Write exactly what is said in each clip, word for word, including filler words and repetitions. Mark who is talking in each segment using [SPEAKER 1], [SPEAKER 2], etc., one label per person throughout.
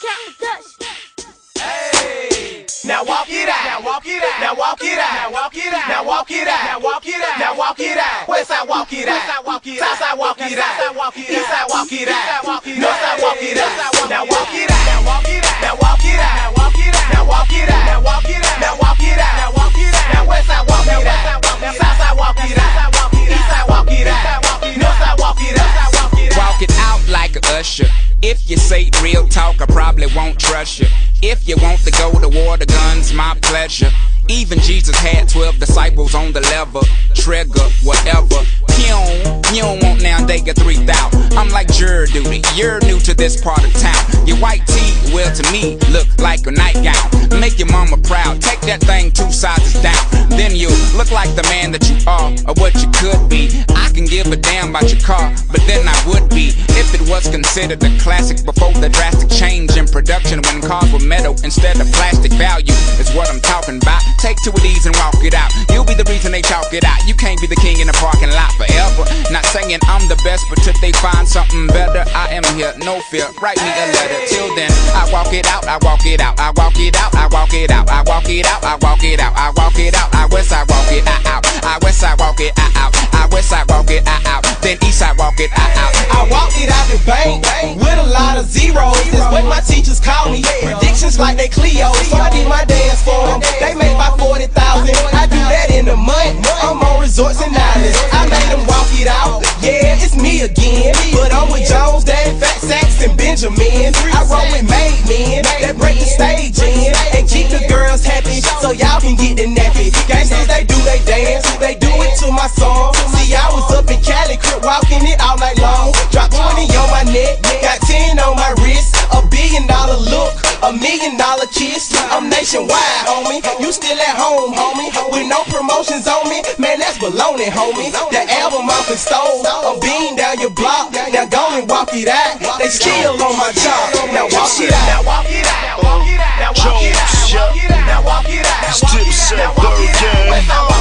[SPEAKER 1] Hey, now walk it out. Now walk it out. Now walk it out. Now walk it out. Now walk it out. Now walk it out. Now walk it out. West side walk it out. South side walk it out. East side walk it out. North side walk it out. Now walk it out. Now walk it out. Now walk it out. Now walk it out. Now walk it out. Now walk it out. Now walk it out. Now walk it out. Now west side walk it out. South side walk it out. East side walk it out. North side walk it out.
[SPEAKER 2] Walk it out like a usher. If you say real talk, I probably won't trust you. If you want to go to war, the gun's my pleasure. Even Jesus had twelve disciples on the lever. Trigger, whatever. You don't, you don't want now they get three thousand. I'm like jury duty, you're new to this part of town. Your white tee, well to me, look like a nightgown. Make your mama proud, take that thing two sizes down. Then you look like the man that you are, or what you could be. I can give a damn about your car, but then I would be if it was considered a classic before the drastic change in production when cars were metal instead of plastic. Value is what I'm talking about. Take two of these and walk it out. You'll be the reason they chalk it out. You can't be the king in the parking lot forever. Not saying I'm the best, but till they find something better, I am here, no fear. Write me a letter. Till then, I walk it out, I walk it out, I walk it out, I walk it out, I walk it out, I walk it out, I walk it out, I west side walk it out, I west side walk it out, I west side walk it out, then east side walk it out.
[SPEAKER 1] I walk it out the bank with a lot of zeros. That's what my teachers call me. Predictions like they Cleo. So I did my dance for them. They make about forty thousand. I do that in a month. I'm on resorts and islands. I made them walk it out. Yeah, it's me again. But I'm with Jones, Dad, Fat Sacks, and Benjamin. I roll with made men that break the stage in and keep the girls happy so y'all can get the nappy. Gangsters, they do they dance. They do it to my song. See, I was up in Cali, crib walking it all night long. Drop twenty on my neck, got ten on my wrist. A billion dollar look, a million dollar kiss. I'm nationwide, homie. You still at home, homie. With no promotions on me, man, that's baloney, homie. The album off and stole, I'm being down your block. Now go and walk it out. They still on my job. Now walk it out. Now walk it out. Now walk it out. Now walk it out. Now walk it out.
[SPEAKER 3] It's Dipset Bird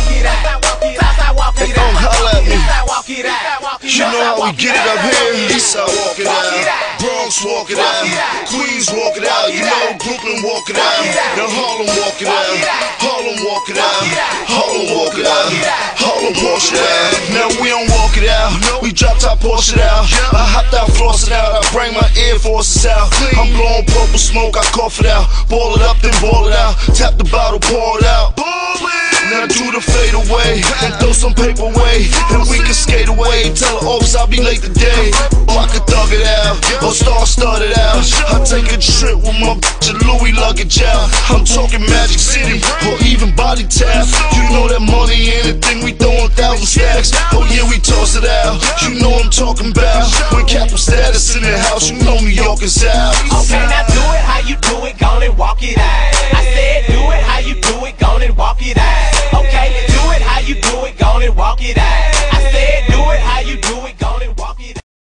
[SPEAKER 3] Gang. They gon' holla at me. You know how we get it up here. Eastside walk it out, Bronx walk it out, Queens walk it out. You know Brooklyn walk it out. Now Harlem walk it out, Harlem walk it out, Harlem walk it out, Harlem wash it out. Now we don't walk it out, we drop top Porsche it out. I hopped out, floss it out, I bring my Air Forces out. I'm blowing purple smoke, I cough it out. Ball it up, then ball it out. Tap the bottle, pour it out. Now do the fade away and throw some paper away, and we can skate away. Tell the office I'll be late today. Or I can thug it out, or star start it out. I take a trip with my bitch and Louis luggage out. I'm talking Magic City or even Body Tap. You know that money anything we throwin' thousand stacks. Oh yeah, we toss it out. You know I'm talking about when capital status in the house. You know New York is out.
[SPEAKER 1] Okay, now